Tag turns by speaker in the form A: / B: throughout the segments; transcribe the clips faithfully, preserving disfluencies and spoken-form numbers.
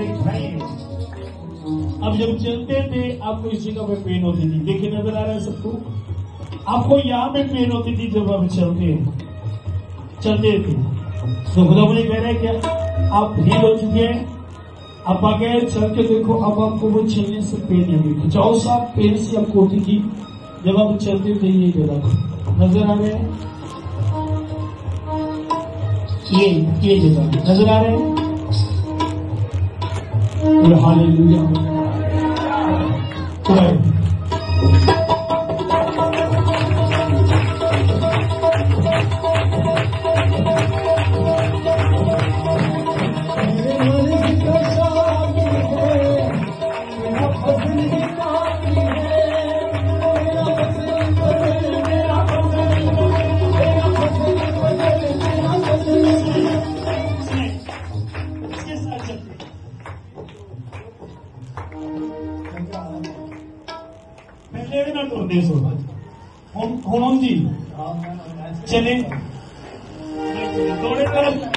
A: एक भाई है, अब जब चलते थे आपको इस जगह पे पेन होती थी, देखिए नजर आ रहा है सबको, आपको यहाँ पे पेन होती थी जब आप चलते चलते थे। तो खुदा मुझे कह रहा है क्या आप हील हो चुके हैं, अब आगे चल के देखो, अब आपको वो चलने से पेन नहीं होगी। जाओ साहब पेन से आपको होती थी जब आप चलते थे, ये जगह नजर आ रहे हैं, ये ये जगह नजर आ रहे हैं। हालेलुया। पहले ना तो देश होम जी चले दौड़े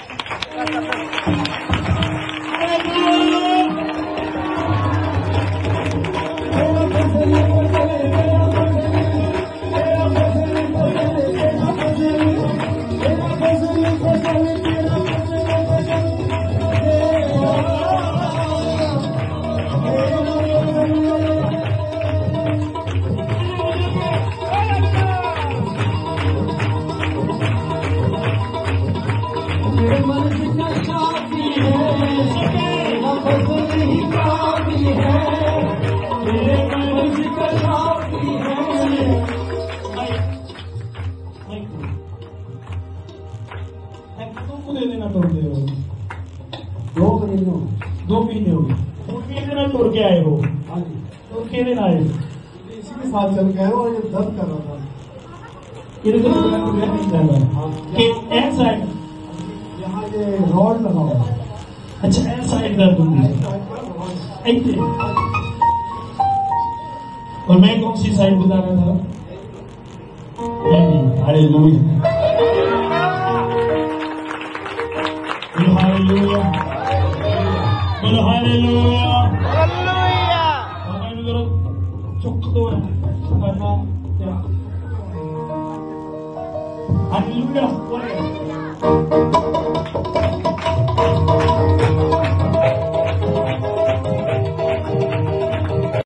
A: देना तोड़ते हो, दो महीने दो महीने हो गए, दो महीने ना तोड़ के आए हो। हाँ जी, तोड़ के दिन आए, इसी के साथ चल के आए हो। ये दर्द कर रहा था, इधर नहीं कर रहा कि एन साइड यहाँ ये रॉड लगा हुआ। अच्छा एन साइड दर्द होगी, और मैं कौन सी साइड बता रहा था? हालेलुया, हालेलुया, बोलो हालेलुया, हालेलुया। और मैं जरा चुप तो करना क्या? हालेलुया।